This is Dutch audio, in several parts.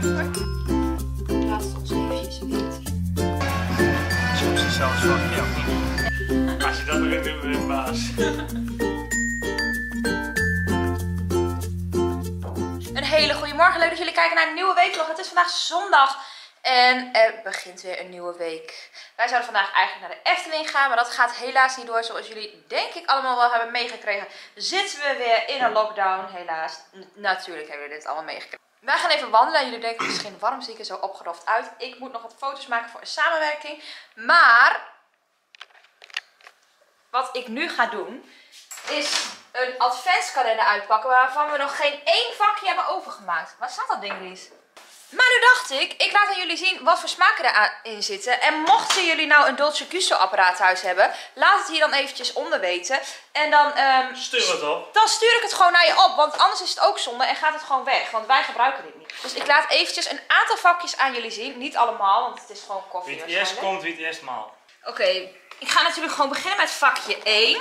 Laat het ons eventjes weten. Soms is het zelfs van jou niet. Als je dat erin doet, ben je baas. Een hele goede morgen. Leuk dat jullie kijken naar een nieuwe weekvlog. Het is vandaag zondag en er begint weer een nieuwe week. Wij zouden vandaag eigenlijk naar de Efteling gaan, maar dat gaat helaas niet door. Zoals jullie denk ik allemaal wel hebben meegekregen, zitten we weer in een lockdown. Helaas. Natuurlijk hebben jullie dit allemaal meegekregen. Wij gaan even wandelen. Jullie denken misschien, waarom zie ik er zo opgeroft uit? Ik moet nog wat foto's maken voor een samenwerking. Maar wat ik nu ga doen, is een adventskalender uitpakken waarvan we nog geen één vakje hebben overgemaakt. Waar staat dat ding, Ries? Maar nu dacht ik laat aan jullie zien wat voor smaken erin zitten. En mochten jullie nou een Dolce Gusto apparaat thuis hebben, laat het hier dan eventjes onder weten. En dan stuur het op. Dan stuur ik het gewoon naar je op, want anders is het ook zonde en gaat het gewoon weg. Want wij gebruiken dit niet. Dus ik laat eventjes een aantal vakjes aan jullie zien. Niet allemaal, want het is gewoon koffie. Wie het eerst komt, wie het eerst maalt. Oké, ik ga natuurlijk gewoon beginnen met vakje 1.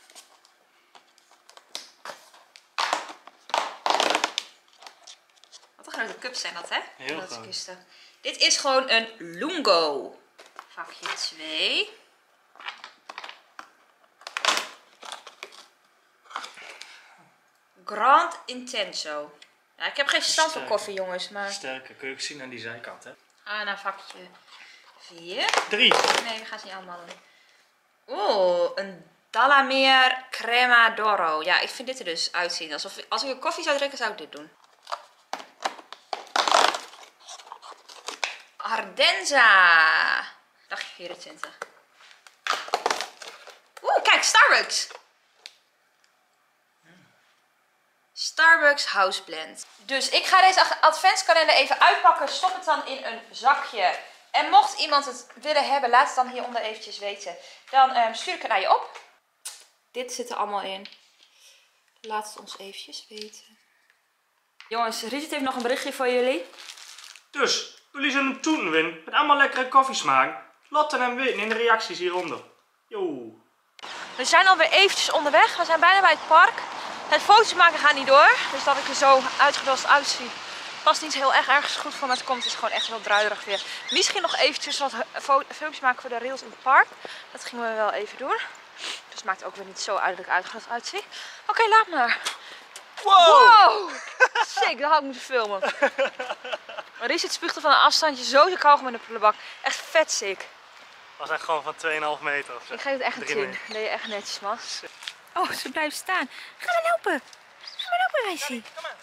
Wat een grote cups zijn dat, hè? Heel groot. Kisten. Dit is gewoon een Lungo. Vakje 2. Grand Intenso. Ja, ik heb geen stand voor koffie, jongens. Maar... Sterke, kun je ook zien aan die zijkant, hè? Naar vakje 4. 3. Nee, we gaan ze niet allemaal doen. Oeh, een Dalamere Crema d'Oro. Ja, ik vind dit er dus uitzien. Alsof als ik een koffie zou drinken, zou ik dit doen. Ardenza. Dagje 24. Oeh, kijk, Starbucks. Starbucks House Blend. Dus ik ga deze adventskalender even uitpakken. Stop het dan in een zakje. En mocht iemand het willen hebben, laat het dan hieronder eventjes weten. Dan stuur ik het naar je op. Dit zit er allemaal in. Laat het ons eventjes weten. Jongens, Richard heeft nog een berichtje voor jullie. Dus, jullie zijn een toenwin met allemaal lekkere koffiesmaak. Laat het hem weten in de reacties hieronder. Yo. We zijn alweer eventjes onderweg. We zijn bijna bij het park. Het foto's maken gaat niet door. Dus dat ik er zo uitgedost uitzie, past niet heel ergens goed voor me te komen. Het is gewoon echt heel druilerig weer. Misschien nog eventjes wat filmpjes maken voor de rails in het park. Dat gingen we wel even doen. Dus het maakt ook weer niet zo uit dat ik uitgerust uitzie. Oké, laat maar. Wow! Sick, dat had ik moeten filmen. Maar Richard spuugde van een afstandje zo zijn kauwgom in de prullenbak. Echt vet sick. Dat was echt gewoon van 2,5 meter of zo. Ik geef het echt een 10. Dat deed je echt netjes, man. Oh, ze blijven staan. Ga maar lopen. Ga maar lopen, Rijsie. Kom maar.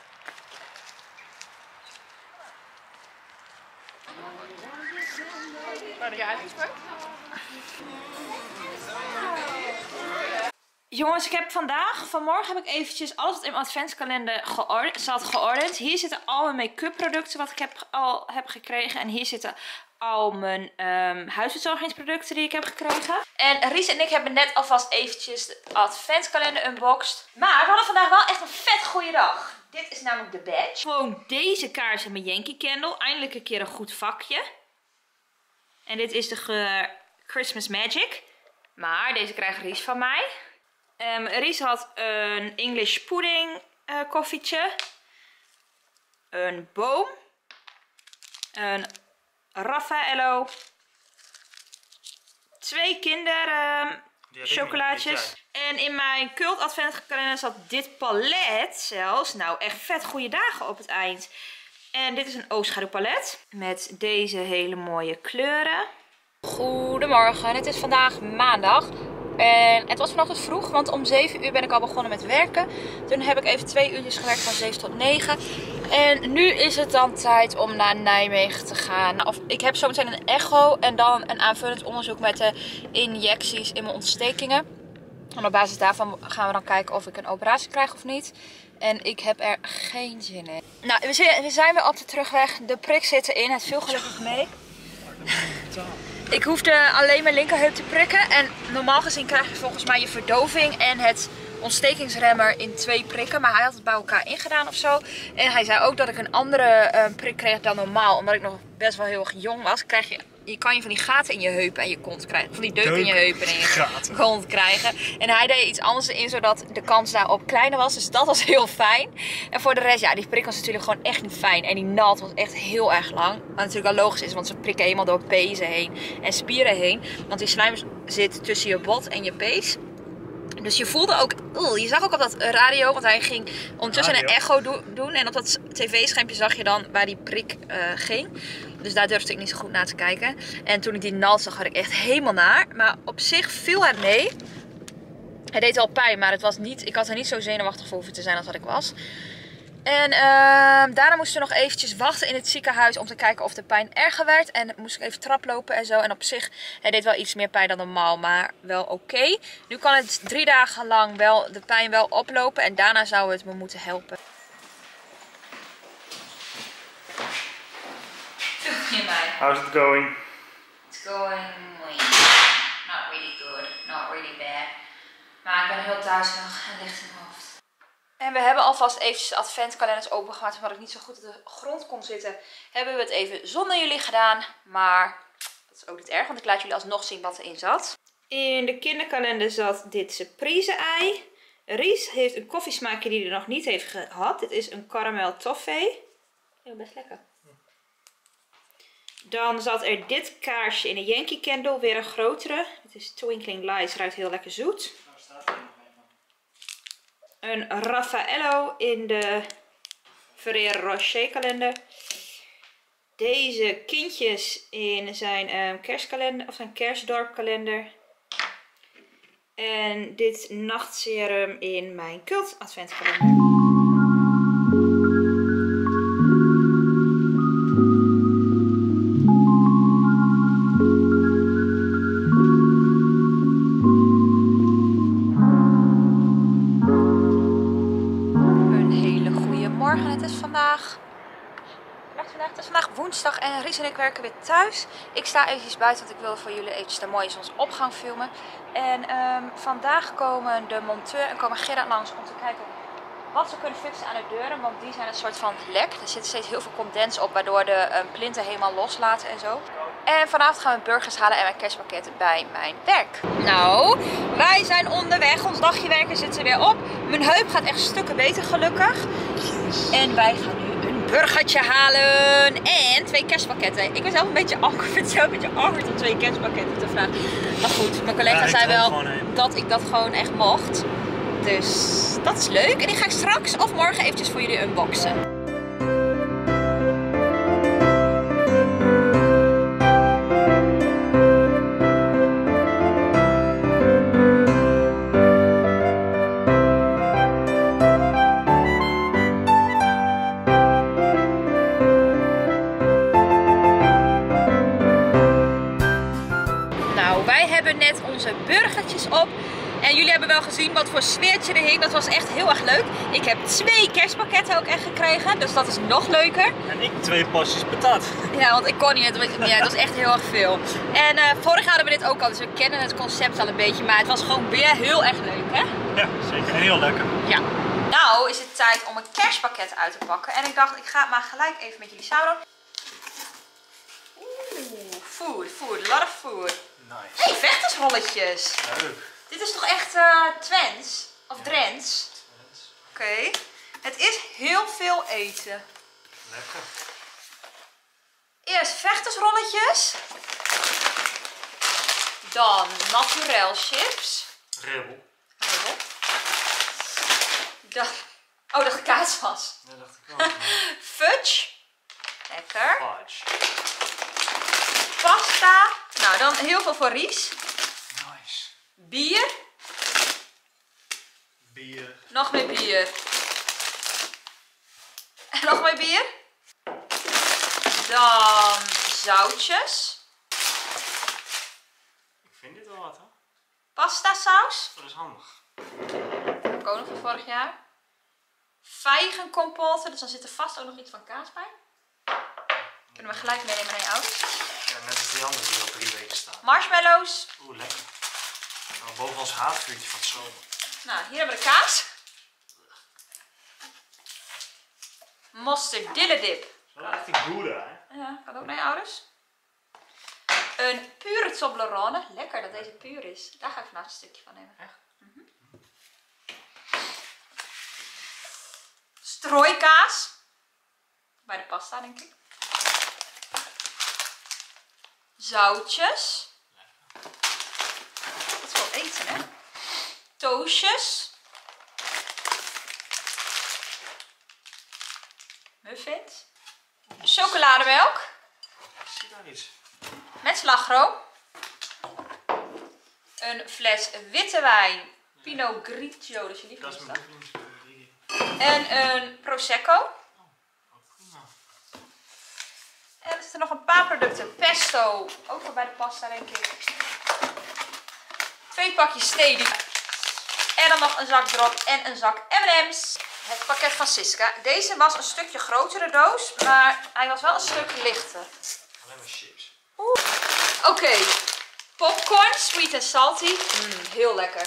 Jongens, ik heb vanmorgen heb ik eventjes alles wat in mijn adventskalender geordend. Hier zitten al mijn make-up producten wat ik al heb gekregen. En hier zitten al mijn huisverzorgingsproducten die ik heb gekregen. En Ries en ik hebben net alvast eventjes de adventskalender unboxed. Maar we hadden vandaag wel echt een vet goede dag. Dit is namelijk de badge. Gewoon deze kaars in mijn Yankee Candle. Eindelijk een keer een goed vakje. En dit is de geur Christmas Magic. Maar deze krijgt Ries van mij. Ries had een English pudding koffietje. Een boom. Een Raffaello. 2 kinder chocolaatjes. En in mijn cult adventkalender zat dit palet zelfs. Nou, echt vet goede dagen op het eind. En dit is een oogschaduwpalet. Met deze hele mooie kleuren. Goedemorgen, het is vandaag maandag. En het was vanochtend vroeg, want om 7 uur ben ik al begonnen met werken. Toen heb ik even 2 uurtjes gewerkt van 7 tot 9. En nu is het dan tijd om naar Nijmegen te gaan. Ik heb zometeen een echo en dan een aanvullend onderzoek met de injecties in mijn ontstekingen. En op basis daarvan gaan we dan kijken of ik een operatie krijg of niet. En ik heb er geen zin in. Nou, we zijn weer op de terugweg. De prik zit erin, het viel gelukkig mee. Ik hoefde alleen mijn linkerheup te prikken. En normaal gezien krijg je volgens mij je verdoving en het ontstekingsremmer in 2 prikken. Maar hij had het bij elkaar ingedaan of zo. En hij zei ook dat ik een andere prik kreeg dan normaal. Omdat ik nog best wel heel erg jong was. Je kan van die gaten in je heupen en je kont krijgen. Van die deuk in je heupen en in je kont krijgen. En hij deed iets anders in, zodat de kans daarop kleiner was. Dus dat was heel fijn. En voor de rest, ja, die prik was natuurlijk gewoon echt niet fijn. En die naald was echt heel erg lang. Wat natuurlijk wel logisch is, want ze prikken helemaal door pezen heen en spieren heen. Want die slijm zit tussen je bot en je pees. Dus je voelde ook, je zag ook op dat radio, want hij ging ondertussen een echo doen. En op dat tv-schermpje zag je dan waar die prik ging. Dus daar durfde ik niet zo goed naar te kijken. En toen ik die naald zag, had ik echt helemaal naar. Maar op zich viel het mee. Het deed wel pijn, maar ik had er niet zo zenuwachtig voor hoeven te zijn als wat ik was. En daarna moesten we nog eventjes wachten in het ziekenhuis om te kijken of de pijn erger werd. En moest ik even traplopen en zo. En op zich, het deed wel iets meer pijn dan normaal, maar wel oké. Nu kan het 3 dagen lang wel de pijn wel oplopen en daarna zou het me moeten helpen. How's it going? It's going not really good, not really bad. Maar ik ben heel duizelig en licht in mijn hoofd. En we hebben alvast eventjes de adventkalenders opengemaakt. Omdat ik niet zo goed op de grond kon zitten, hebben we het even zonder jullie gedaan. Maar dat is ook niet erg, want ik laat jullie alsnog zien wat erin zat. In de kinderkalender zat dit surprise-ei. Ries heeft een koffiesmaakje die hij nog niet heeft gehad. Dit is een caramel toffee. Heel best lekker. Dan zat er dit kaarsje in een Yankee Candle, weer een grotere. Dit is Twinkling Lights, ruikt heel lekker zoet. Een Raffaello in de Ferrero Rocher kalender. Deze kindjes in zijn kerstkalender, of zijn kerstdorp kalender. En dit nachtserum in mijn Cult adventkalender. Het is vandaag woensdag en Ries en ik werken weer thuis. Ik sta eventjes buiten, want ik wil voor jullie eventjes de mooie zonsopgang filmen. En vandaag komen de monteur en komen Gerard langs om te kijken wat ze kunnen fixen aan de deuren. Want die zijn een soort van lek. Er zit steeds heel veel condens op, waardoor de plinten helemaal loslaten en zo. En vanavond gaan we burgers halen en mijn kerstpakketten bij mijn werk. Nou, wij zijn onderweg. Ons dagje werken zit er weer op. Mijn heup gaat echt stukken beter gelukkig. En wij gaan nu een burgertje halen en 2 kerstpakketten. Ik ben zelf een beetje awkward om 2 kerstpakketten te vragen. Maar goed, mijn collega zei wel dat ik dat gewoon echt mocht. Dus dat is leuk. En die ga ik straks of morgen eventjes voor jullie unboxen. Net onze burgertjes op. En jullie hebben wel gezien wat voor sfeertje er hing. Dat was echt heel erg leuk. Ik heb 2 kerstpakketten ook echt gekregen. Dus dat is nog leuker. En ik 2 porties patat. Ja, want ik kon niet. Het was echt heel erg veel. En vorig jaar hadden we dit ook al. Dus we kennen het concept al een beetje. Maar het was gewoon weer heel erg leuk, hè? Ja, zeker. Heel lekker. Ja. Nou is het tijd om een kerstpakket uit te pakken. En ik dacht, ik ga het maar gelijk even met jullie samen doen. Oeh, food. A lot of food. Nice. Hey, vechtersrolletjes. Leuk. Dit is toch echt Twents? Of Drents? Oké. Het is heel veel eten. Lekker. Eerst vechtersrolletjes. Dan naturel chips. Ribbel. Oh, dat het kaas was. Ja, dacht ik wel. Fudge. Lekker. Fudge. Pasta. Nou, dan heel veel voor Ries. Nice. Bier. Bier. Nog meer bier. En nog meer bier. Dan zoutjes. Ik vind dit wel wat, hè? Pasta saus. Dat is handig. Ook nog van vorig jaar. Vijgenkompotten. Dus dan zit er vast ook nog iets van kaas bij. Kunnen we gelijk meenemen naar je ouders. Ja, net als die andere die al 3 weken staan. Marshmallows. Oeh, lekker. Nou, boven ons haardvuurtje van het zomer. Nou, hier hebben we de kaas. Mosterdilledip. Wel echt die Gouda, hè? Ja, gaat ook naar je ouders. Een pure Toblerone. Lekker dat deze puur is. Daar ga ik vandaag een stukje van nemen. Echt? Strooikaas. Bij de pasta, denk ik. Zoutjes. Dat is wel eten, hè? Toastjes. Muffins. Chocolademelk. Ik zie daar iets. Met slagroom. Een fles witte wijn. Pinot Grigio, dus je Dat is lievelingsdag. mijn lievelingsdrie. En een Prosecco. Prima. En er zitten nog een paar producten. Pesto. Ook wel bij de pasta, denk ik. 2 pakjes stevia. En dan nog een zak drop en een zak M&M's. Het pakket van Siska. Deze was een stukje grotere doos, maar hij was wel een stuk lichter. Alleen maar chips. Oké. Popcorn, sweet en salty. Heel lekker.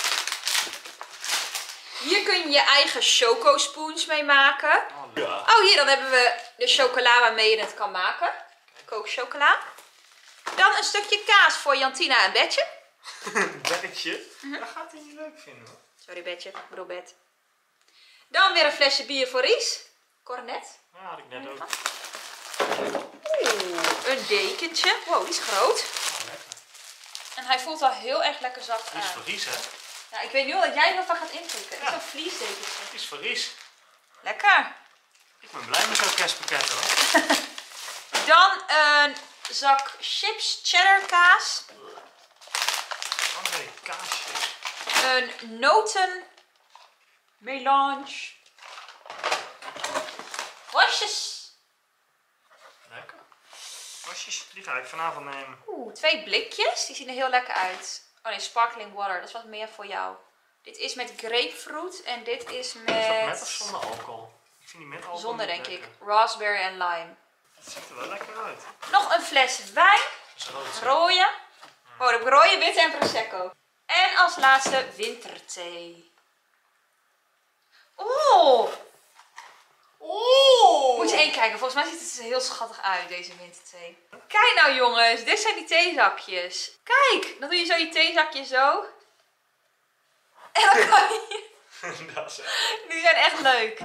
Hier kun je je eigen chocospoons mee maken. Ja. Oh, hier dan hebben we de chocola waarmee je het kan maken. Kookchocola. Dan een stukje kaas voor Jantina en Betje. Betje. Dat gaat hij niet leuk vinden, hoor. Sorry Betje, ik bedoel Bet. Dan weer een flesje bier voor Ries. Cornet. Ja, had ik net ook. Oeh, een dekentje. Wow, die is groot. Oh, lekker. En hij voelt al heel erg lekker zacht Die is aan. voor Ries, hè? Ja, ik weet nu al dat jij er wel van gaat indrukken. Ja. Zo'n vliesdekentje. Die is voor Ries. Lekker. Ik ben blij met zo'n kerstpakket, hoor. Dan een zak chips cheddar kaas. Oh nee, kaasjes. Een noten melange. Worstjes. Lekker. Worstjes, die ga ik vanavond nemen. Oeh, 2 blikjes. Die zien er heel lekker uit. Oh nee, sparkling water. Dat is wat meer voor jou. Dit is met grapefruit en dit is met... Is dat met of zonder alcohol? Ik vind die met alcohol Zonder, niet denk ik. lekker. Raspberry en lime. Het ziet er wel lekker uit. Nog een fles wijn. Dat is rood. hè? Rode. Oh, dan heb ik rode, witte en prosecco. En als laatste winterthee. Oeh. Oeh! Moet je één kijken. Volgens mij ziet het er heel schattig uit, deze winterthee. Kijk nou jongens, dit zijn die theezakjes. Kijk, dan doe je zo je theezakje zo. En dan kan je... Dat is echt leuk. Die zijn echt leuk.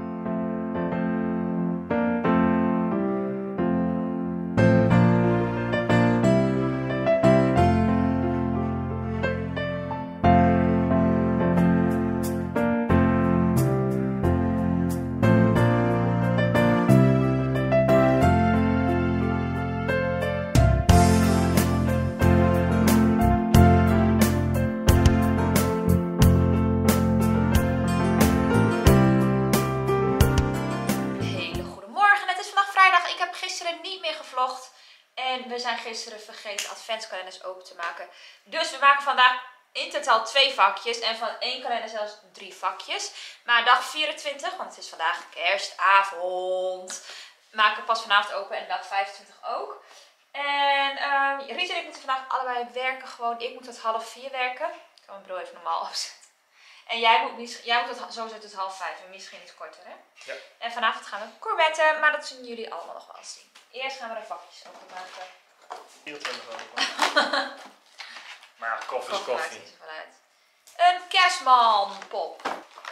En we zijn gisteren vergeten adventskalenders open te maken. Dus we maken vandaag in totaal 2 vakjes. En van 1 kalender zelfs 3 vakjes. Maar dag 24, want het is vandaag kerstavond, maken we pas vanavond open. En dag 25 ook. En Ries en ik moeten vandaag allebei werken gewoon. Ik moet tot 3:30 werken. Ik kan mijn bril even normaal opzetten. En jij moet sowieso tot 4:30 en misschien iets korter, hè? Ja. En vanavond gaan we gourmetten, maar dat zullen jullie allemaal nog wel eens zien. Eerst gaan we de vakjes openmaken. 24 ook. Maar ja, koffie is Maakt koffie. niet zoveel uit. Een kerstmanpop.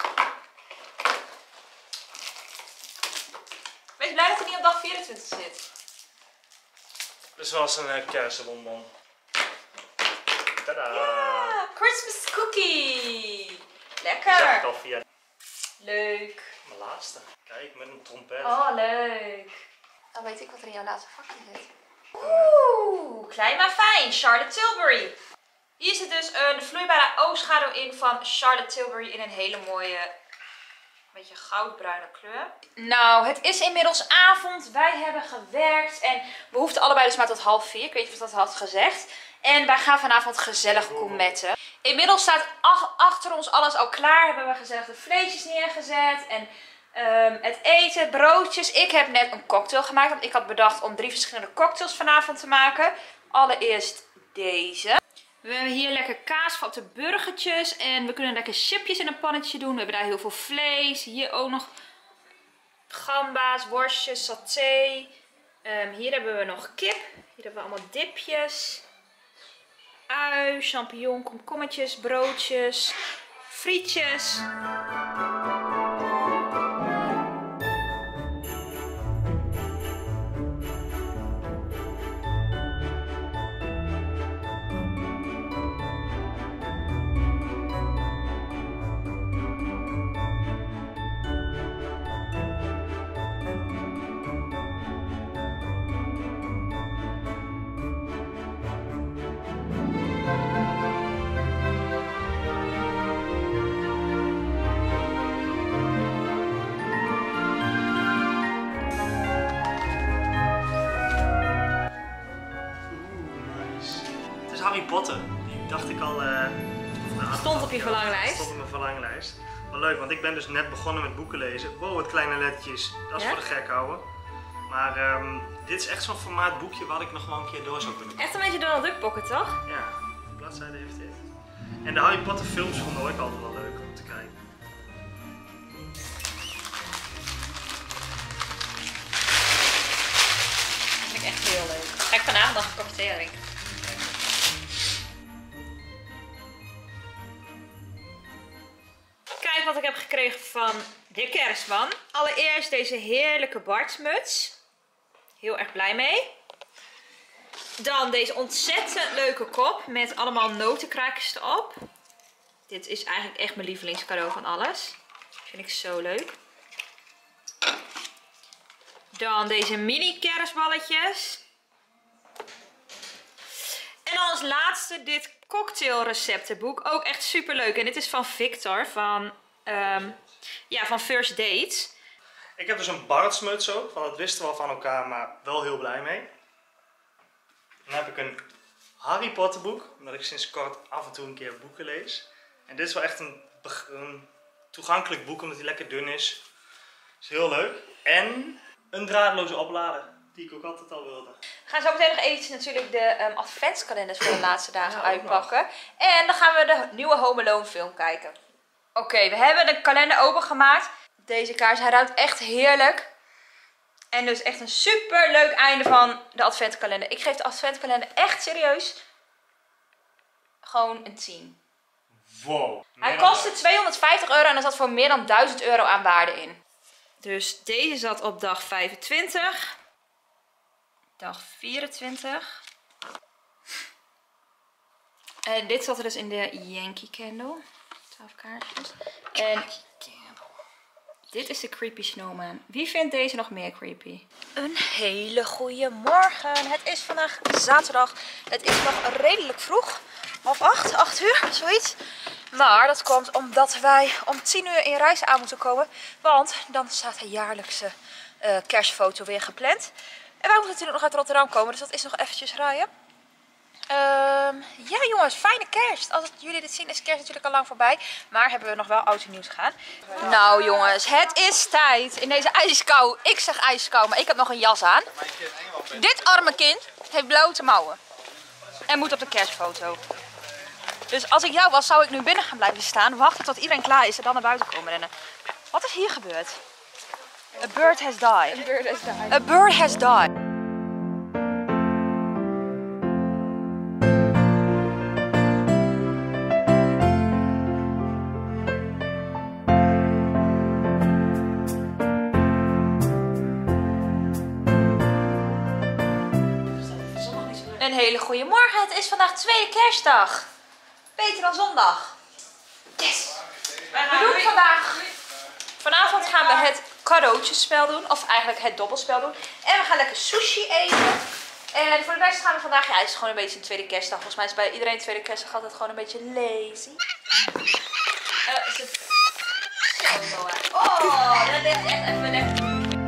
Wees blij dat hij niet op dag 24 zit. Dus zoals een kersenbonbon. Tadaa! Ja, Christmas cookie. Die Lekker. zag ik al via Leuk. mijn laatste. Kijk, met een trompet. Oh, leuk. Dan weet ik wat er in jouw laatste vakje zit. Oeh, klein maar fijn. Charlotte Tilbury. Hier zit dus een vloeibare oogschaduw in van Charlotte Tilbury in een hele mooie, beetje goudbruine kleur. Nou, het is inmiddels avond. Wij hebben gewerkt en we hoefden allebei dus maar tot 3:30. Ik weet niet of ik dat had gezegd. En wij gaan vanavond gezellig gourmetten. Inmiddels staat achter ons alles al klaar. Hebben we gezellig de vleesjes neergezet en het eten, broodjes. Ik heb net een cocktail gemaakt, want ik had bedacht om 3 verschillende cocktails vanavond te maken. Allereerst deze. We hebben hier lekker kaas op de burgertjes. En we kunnen lekker chipjes in een pannetje doen. We hebben daar heel veel vlees. Hier ook nog gamba's, worstjes, saté. Hier hebben we nog kip. Hier hebben we allemaal dipjes. Ui, champignon, komkommertjes, broodjes, frietjes. Harry Potter, die dacht ik al... Stond op je verlanglijst? Stond op mijn verlanglijst. Wel leuk, want ik ben dus net begonnen met boeken lezen. Wow, wat kleine lettertjes. Dat is voor de gek houden. Maar dit is echt zo'n formaat boekje wat ik nog wel een keer door zou kunnen doen. Echt een beetje Donald Duck Pocket, toch? Ja, de bladzijde heeft dit. En de Harry Potter films vond ik altijd wel leuk om te kijken. Dat vind ik echt heel leuk. Ga ik vanavond nog een kopje thee drinken. Kijk wat ik heb gekregen van de kerstman. Allereerst deze heerlijke Bartsmuts. Heel erg blij mee. Dan deze ontzettend leuke kop met allemaal notenkraakjes erop. Dit is eigenlijk echt mijn lievelingscadeau van alles. Vind ik zo leuk. Dan deze mini kerstballetjes. En dan als laatste dit cocktailreceptenboek. Ook echt super leuk. En dit is van Victor van First Dates. Ik heb dus een Bartsmuts ook. Van dat wisten we al van elkaar, maar wel heel blij mee. Dan heb ik een Harry Potter boek. Omdat ik sinds kort af en toe een keer boeken lees. En dit is wel echt een toegankelijk boek omdat hij lekker dun is. Is heel leuk. En een draadloze oplader. Die ik ook altijd al wilde. We gaan zo meteen nog eventjes natuurlijk de adventskalenders voor de laatste dagen uitpakken. En dan gaan we de nieuwe Home Alone film kijken. Oké, we hebben de kalender opengemaakt. Deze kaars, hij ruikt echt heerlijk. En dus echt een super leuk einde van de adventkalender. Ik geef de adventkalender echt serieus gewoon een 10. Wow. Hij kostte €250 en er zat voor meer dan €1000 aan waarde in. Dus deze zat op dag 25. Dag 24. En dit zat er dus in de Yankee Candle. 12 kaarsjes. En dit is de Creepy Snowman. Wie vindt deze nog meer creepy? Een hele goede morgen. Het is vandaag zaterdag. Het is nog redelijk vroeg. 7:30, 8 uur, zoiets. Maar dat komt omdat wij om 10 uur in Rijssen aan moeten komen. Want dan staat de jaarlijkse kerstfoto weer gepland. En wij moeten natuurlijk nog uit Rotterdam komen, dus dat is nog eventjes rijden. Ja jongens, fijne kerst. Als jullie dit zien is kerst natuurlijk al lang voorbij. Maar hebben we nog wel oud en nieuw te gaan. Nou jongens, het is tijd in deze ijskou. Ik zeg ijskou, maar ik heb nog een jas aan. Dit arme kind heeft blote mouwen. En moet op de kerstfoto. Dus als ik jou was, zou ik nu binnen gaan blijven staan. Wachten tot iedereen klaar is en dan naar buiten komen rennen. Wat is hier gebeurd? A bird has died. A bird has died. A bird has died. Een hele goede morgen. Het is vandaag tweede kerstdag. Beter dan zondag. Yes! We doen vandaag... Vanavond gaan we het cadeautjespel doen. Of eigenlijk het dobbelspel doen. En we gaan lekker sushi eten. En voor de rest gaan we vandaag... Ja, het is gewoon een beetje een tweede kerstdag. Volgens mij is bij iedereen tweede kerstdag altijd gewoon een beetje lazy. Oh, dat ligt echt even lekker.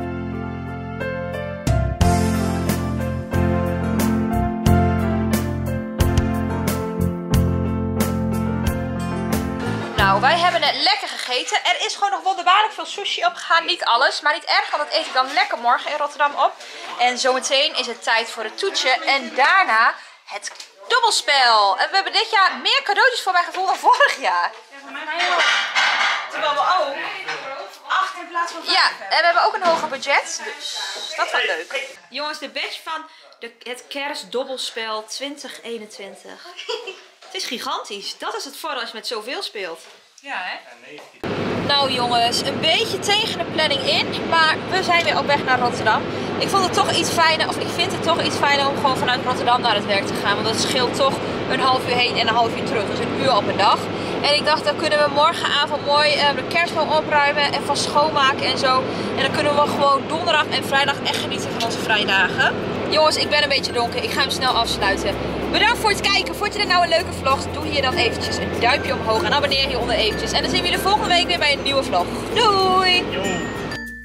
Nou, wij hebben net lekker gegeten. Er is gewoon nog wonderbaarlijk veel sushi opgegaan. Niet alles, maar niet erg, want dat eet ik dan lekker morgen in Rotterdam op. En zometeen is het tijd voor het toetje. En daarna het dobbelspel. En we hebben dit jaar meer cadeautjes voor mij gevonden dan vorig jaar. Ja, voor mij heel. Terwijl we ook 8 in plaats van 5 Ja, hebben. en we hebben ook een hoger budget. Dus dat wordt leuk. Jongens, de badge van het kerstdobbelspel 2021. Het is gigantisch. Dat is het voordeel als je met zoveel speelt. Ja, hè? Nou jongens, een beetje tegen de planning in, maar we zijn weer op weg naar Rotterdam. Ik vond het toch iets fijner, of ik vind het toch iets fijner om gewoon vanuit Rotterdam naar het werk te gaan. Want dat scheelt toch een half uur heen en een half uur terug, dus een uur op een dag. En ik dacht, dan kunnen we morgenavond mooi de kerstboom opruimen en van schoonmaken en zo. En dan kunnen we gewoon donderdag en vrijdag echt genieten van onze vrijdagen. Jongens, ik ben een beetje donker, ik ga hem snel afsluiten. Bedankt voor het kijken. Vond je dit nou een leuke vlog? Doe hier dan eventjes een duimpje omhoog en abonneer hieronder eventjes. En dan zien we jullie volgende week weer bij een nieuwe vlog. Doei! Yo.